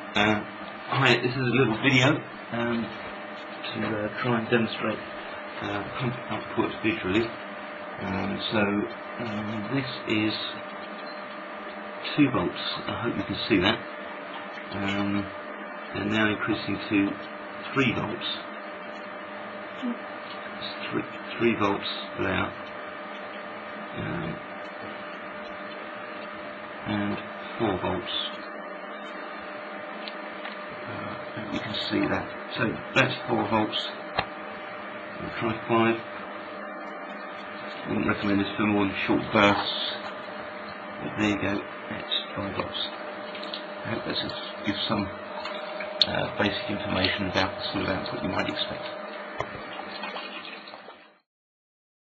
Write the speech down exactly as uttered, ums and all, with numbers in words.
Uh, hi, this is a little video um, to uh, try and demonstrate uh, pump output visually. Um, so um, this is two volts. I hope you can see that. Um, and now increasing to three volts. It's three, three volts without, um, and four volts. Uh, you can see that. So that's four volts. We'll try five. I wouldn't recommend this for more than short bursts. But there you go. That's five volts. I hope that gives some uh, basic information about the sort of output you might expect.